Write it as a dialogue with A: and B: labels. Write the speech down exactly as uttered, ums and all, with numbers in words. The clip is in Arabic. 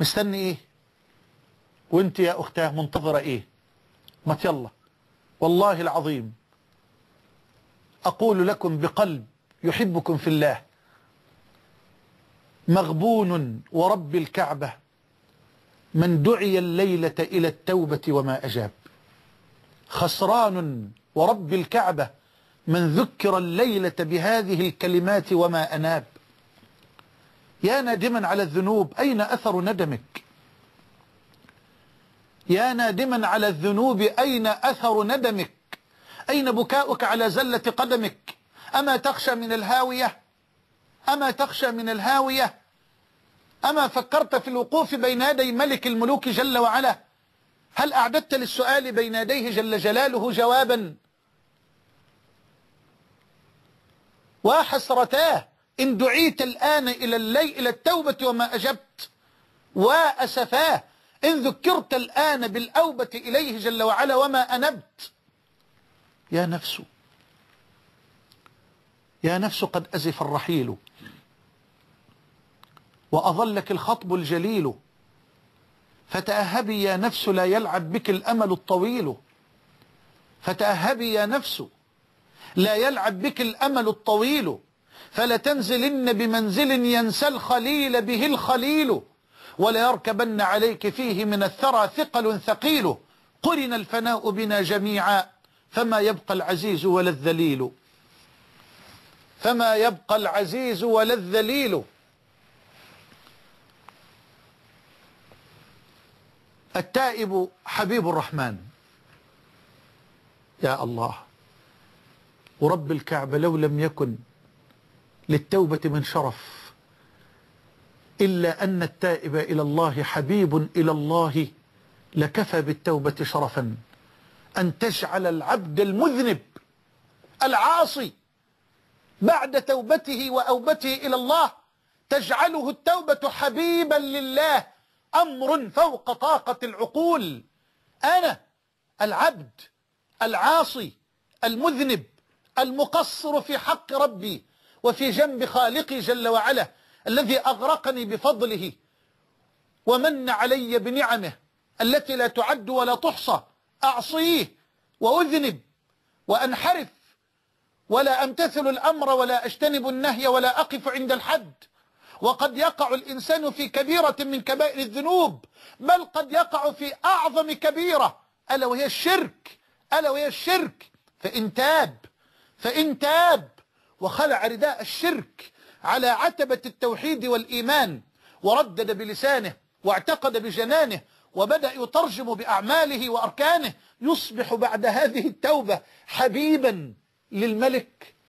A: مستني ايه؟ وانت يا اختاه منتظرة ايه؟ ما يلا والله العظيم اقول لكم بقلب يحبكم في الله، مغبون ورب الكعبة من دعي الليلة إلى التوبة وما أجاب، خسران ورب الكعبة من ذكر الليلة بهذه الكلمات وما أناب. يا نادما على الذنوب أين أثر ندمك؟ يا نادما على الذنوب أين أثر ندمك؟ أين بكاؤك على زلة قدمك؟ أما تخشى من الهاوية؟ أما تخشى من الهاوية؟ أما فكرت في الوقوف بين يدي ملك الملوك جل وعلا؟ هل أعددت للسؤال بين يديه جل جلاله جوابا؟ وحسرتاه إن دعيت الآن إلى الليل إلى التوبة وما أجبت، وأسفاه إن ذكرت الآن بالأوبة إليه جل وعلا وما أنبت. يا نفس يا نفس قد أزف الرحيل وأظلك الخطب الجليل، فتأهبي يا نفس لا يلعب بك الأمل الطويل، فتأهبي يا نفس لا يلعب بك الأمل الطويل، فلتنزلن بمنزل ينسى الخليل به الخليل، ولا يركبن عليك فيه من الثرى ثقل ثقيل، قرن الفناء بنا جميعا فما يبقى العزيز ولا الذليل، فما يبقى العزيز ولا الذليل. التائب حبيب الرحمن. يا الله ورب الكعبة لو لم يكن للتوبة من شرف إلا أن التائب إلى الله حبيب إلى الله لكفى بالتوبة شرفا أن تجعل العبد المذنب العاصي بعد توبته وأوبته إلى الله تجعله التوبة حبيبا لله، أمر فوق طاقة العقول. أنا العبد العاصي المذنب المقصر في حق ربي وفي جنب خالقي جل وعلا الذي أغرقني بفضله ومن علي بنعمه التي لا تعد ولا تحصى، أعصيه وأذنب وأنحرف ولا أمتثل الأمر ولا أجتنب النهي ولا أقف عند الحد، وقد يقع الإنسان في كبيرة من كبائر الذنوب، بل قد يقع في أعظم كبيرة ألا وهي الشرك، ألا وهي الشرك. فإن تاب فإن تاب وخلع رداء الشرك على عتبة التوحيد والإيمان وردد بلسانه واعتقد بجنانه وبدأ يترجم بأعماله وأركانه، يصبح بعد هذه التوبة حبيبا للملك